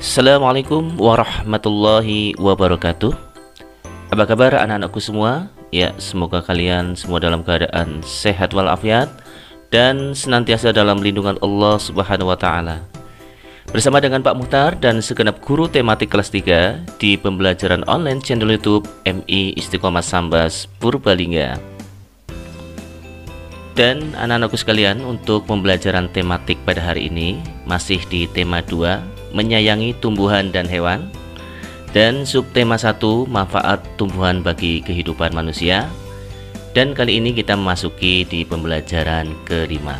Assalamualaikum warahmatullahi wabarakatuh. Apa kabar anak-anakku semua? Ya, semoga kalian semua dalam keadaan sehat walafiat dan senantiasa dalam lindungan Allah Subhanahu wa taala. Bersama dengan Pak Muhtar dan segenap guru tematik kelas 3 di pembelajaran online channel YouTube MI Istiqomah Sambas Purbalingga. Dan anak-anakku sekalian, untuk pembelajaran tematik pada hari ini masih di tema 2, menyayangi tumbuhan dan hewan, dan subtema 1, manfaat tumbuhan bagi kehidupan manusia. Dan kali ini kita memasuki di pembelajaran kelima.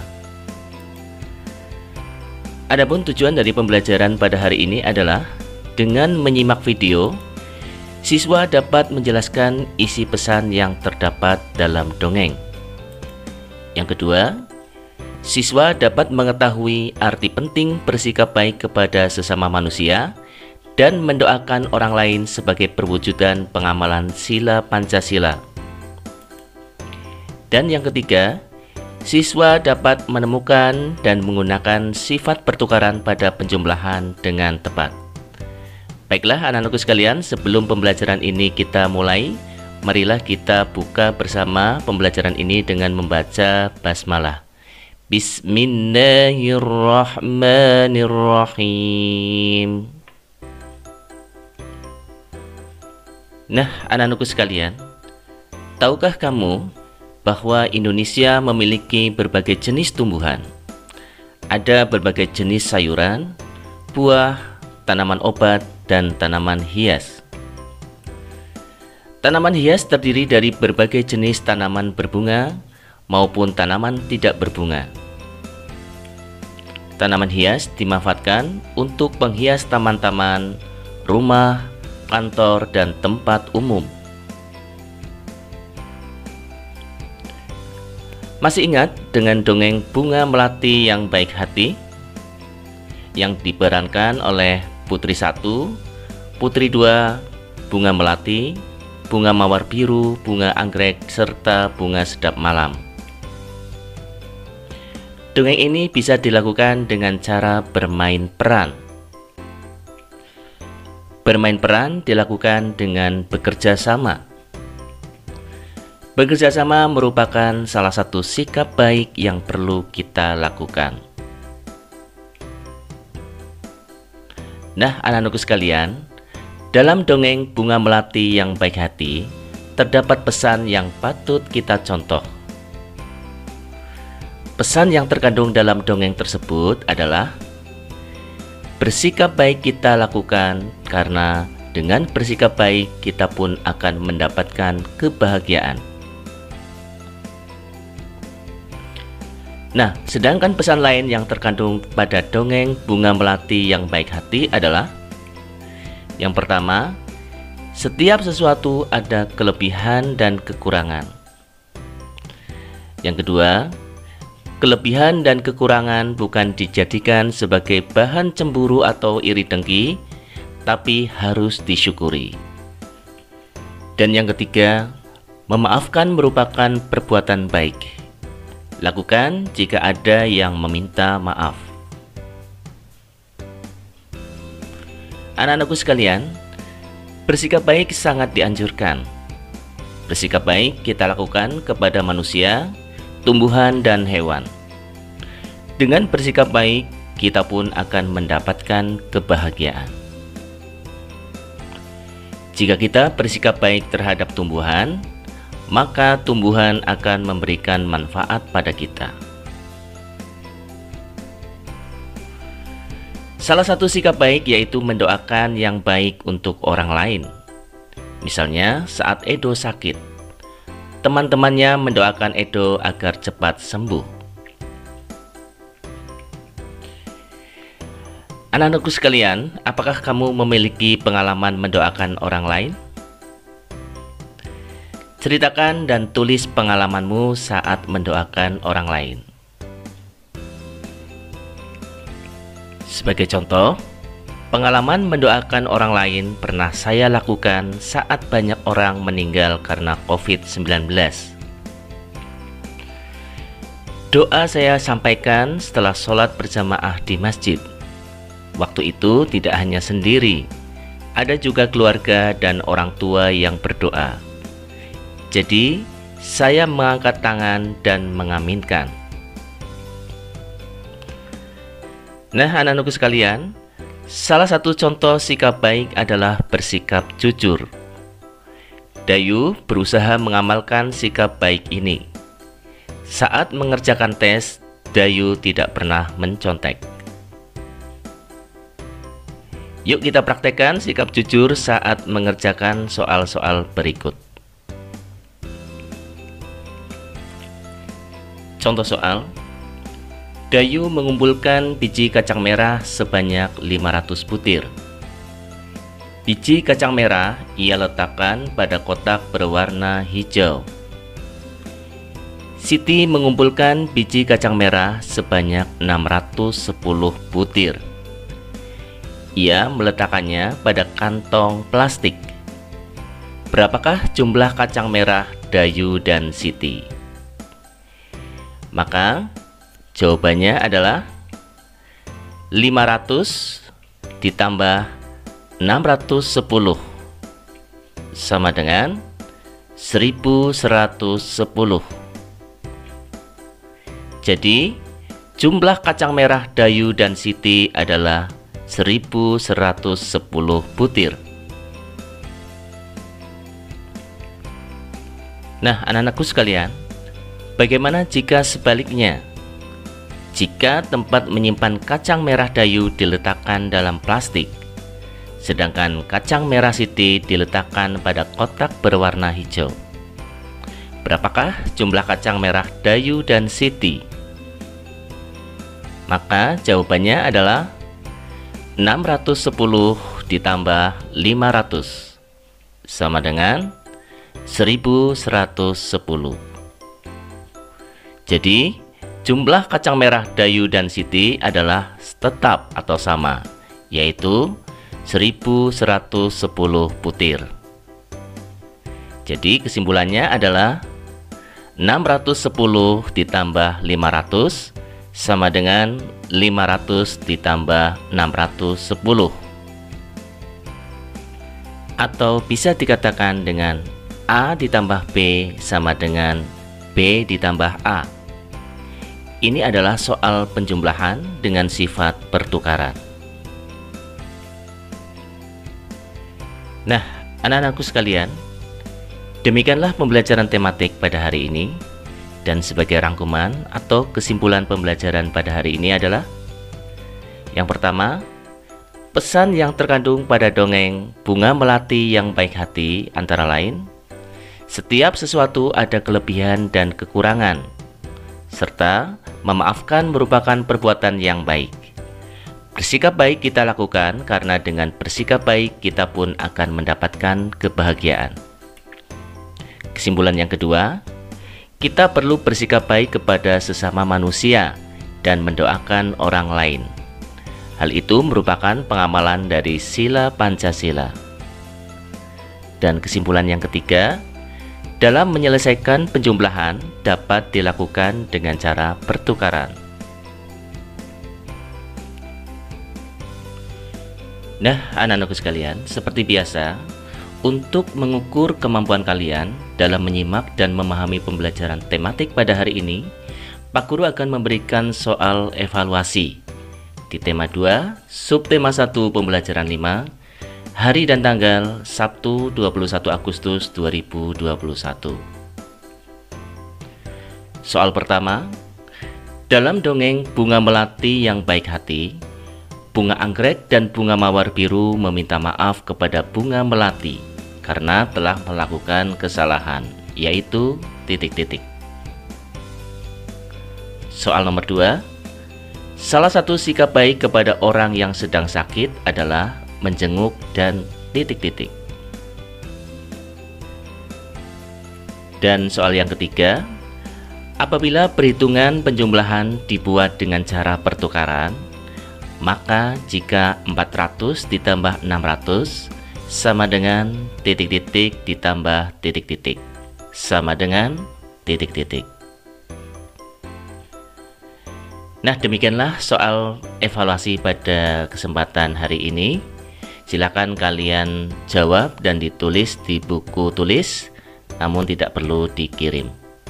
Adapun tujuan dari pembelajaran pada hari ini adalah dengan menyimak video, siswa dapat menjelaskan isi pesan yang terdapat dalam dongeng. Yang kedua, siswa dapat mengetahui arti penting bersikap baik kepada sesama manusia dan mendoakan orang lain sebagai perwujudan pengamalan sila Pancasila. Dan yang ketiga, siswa dapat menemukan dan menggunakan sifat pertukaran pada penjumlahan dengan tepat. Baiklah anak-anakku sekalian, sebelum pembelajaran ini kita mulai, marilah kita buka bersama pembelajaran ini dengan membaca basmalah. Bismillahirrahmanirrahim. Nah, anak-anakku sekalian, tahukah kamu bahwa Indonesia memiliki berbagai jenis tumbuhan? Ada berbagai jenis sayuran, buah, tanaman obat, dan tanaman hias. Tanaman hias terdiri dari berbagai jenis tanaman berbunga maupun tanaman tidak berbunga. Tanaman hias dimanfaatkan untuk penghias taman-taman, rumah, kantor, dan tempat umum. Masih ingat dengan dongeng Bunga Melati yang Baik Hati yang diperankan oleh Putri 1, Putri 2, Bunga Melati, Bunga Mawar Biru, Bunga Anggrek, serta Bunga Sedap Malam. Dongeng ini bisa dilakukan dengan cara bermain peran. Bermain peran dilakukan dengan bekerja sama. Bekerja sama merupakan salah satu sikap baik yang perlu kita lakukan. Nah, anak-anakku sekalian, dalam dongeng Bunga Melati yang Baik Hati, terdapat pesan yang patut kita contoh. Pesan yang terkandung dalam dongeng tersebut adalah bersikap baik kita lakukan, karena dengan bersikap baik kita pun akan mendapatkan kebahagiaan. Nah, sedangkan pesan lain yang terkandung pada dongeng Bunga Melati yang Baik Hati adalah: yang pertama, setiap sesuatu ada kelebihan dan kekurangan. Yang kedua, kelebihan dan kekurangan bukan dijadikan sebagai bahan cemburu atau iri dengki, tapi harus disyukuri. Dan yang ketiga, memaafkan merupakan perbuatan baik. Lakukan jika ada yang meminta maaf. Anak-anakku sekalian, bersikap baik sangat dianjurkan. Bersikap baik kita lakukan kepada manusia, tumbuhan, dan hewan. Dengan bersikap baik, kita pun akan mendapatkan kebahagiaan. Jika kita bersikap baik terhadap tumbuhan, maka tumbuhan akan memberikan manfaat pada kita. Salah satu sikap baik yaitu mendoakan yang baik untuk orang lain. Misalnya saat Edo sakit, teman-temannya mendoakan Edo agar cepat sembuh. Anak-anakku sekalian, apakah kamu memiliki pengalaman mendoakan orang lain? Ceritakan dan tulis pengalamanmu saat mendoakan orang lain. Sebagai contoh, pengalaman mendoakan orang lain pernah saya lakukan saat banyak orang meninggal karena COVID-19. Doa saya sampaikan setelah sholat berjamaah di masjid. Waktu itu tidak hanya sendiri, ada juga keluarga dan orang tua yang berdoa. Jadi, saya mengangkat tangan dan mengaminkan. Nah, anak-anakku sekalian, salah satu contoh sikap baik adalah bersikap jujur. Dayu berusaha mengamalkan sikap baik ini. Saat mengerjakan tes, Dayu tidak pernah mencontek. Yuk kita praktekkan sikap jujur saat mengerjakan soal-soal berikut. Contoh soal, Dayu mengumpulkan biji kacang merah sebanyak 500 butir. Biji kacang merah ia letakkan pada kotak berwarna hijau. Siti mengumpulkan biji kacang merah sebanyak 610 butir. Ia meletakkannya pada kantong plastik. Berapakah jumlah kacang merah Dayu dan Siti? Maka jawabannya adalah 500 ditambah 610 sama dengan 1110. Jadi jumlah kacang merah Dayu dan Siti adalah 1110 butir. Nah, anak-anakku sekalian, bagaimana jika sebaliknya? Jika tempat menyimpan kacang merah Dayu diletakkan dalam plastik, sedangkan kacang merah Siti diletakkan pada kotak berwarna hijau. Berapakah jumlah kacang merah Dayu dan Siti? Maka jawabannya adalah 610 ditambah 500 sama dengan 1110. Jadi jumlah kacang merah Dayu dan Siti adalah tetap atau sama, yaitu 1110 butir. Jadi kesimpulannya adalah 610 ditambah 500 sama dengan 500 ditambah 610. Atau bisa dikatakan dengan A ditambah B sama dengan B ditambah A. Ini adalah soal penjumlahan dengan sifat pertukaran. Nah, anak-anakku sekalian, demikianlah pembelajaran tematik pada hari ini. Dan sebagai rangkuman atau kesimpulan pembelajaran pada hari ini adalah: yang pertama, pesan yang terkandung pada dongeng Bunga Melati yang Baik Hati antara lain, setiap sesuatu ada kelebihan dan kekurangan, serta memaafkan merupakan perbuatan yang baik. Bersikap baik kita lakukan karena dengan bersikap baik kita pun akan mendapatkan kebahagiaan. Kesimpulan yang kedua, kita perlu bersikap baik kepada sesama manusia dan mendoakan orang lain. Hal itu merupakan pengamalan dari sila Pancasila. Dan kesimpulan yang ketiga, dalam menyelesaikan penjumlahan dapat dilakukan dengan cara pertukaran. Nah, anak-anakku sekalian, seperti biasa, untuk mengukur kemampuan kalian dalam menyimak dan memahami pembelajaran tematik pada hari ini, Pak Guru akan memberikan soal evaluasi di tema 2, subtema 1 pembelajaran 5, hari dan tanggal Sabtu 21 Agustus 2021. Soal pertama, dalam dongeng Bunga Melati yang Baik Hati, bunga anggrek dan bunga mawar biru meminta maaf kepada bunga melati karena telah melakukan kesalahan, yaitu ... Soal nomor 2, salah satu sikap baik kepada orang yang sedang sakit adalah menjenguk dan ... Dan soal yang ketiga, apabila perhitungan penjumlahan dibuat dengan cara pertukaran, maka jika 400 ditambah 600 sama dengan ... ditambah ... sama dengan ... Nah, demikianlah soal evaluasi pada kesempatan hari ini. Silakan kalian jawab dan ditulis di buku tulis, namun tidak perlu dikirim.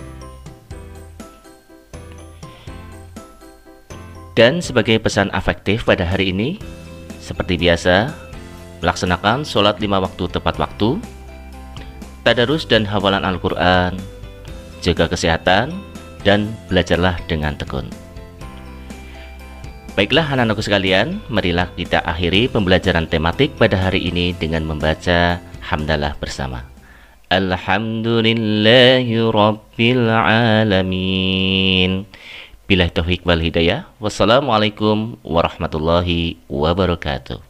Dan sebagai pesan afektif pada hari ini, seperti biasa, laksanakan sholat 5 waktu tepat waktu, tadarus dan hafalan Al-Quran, jaga kesehatan, dan belajarlah dengan tekun. Baiklah anak-anakku sekalian, marilah kita akhiri pembelajaran tematik pada hari ini dengan membaca hamdalah bersama. Alhamdulillahi Rabbil Alamin. Billahi taufiq wal hidayah. Wassalamualaikum warahmatullahi wabarakatuh.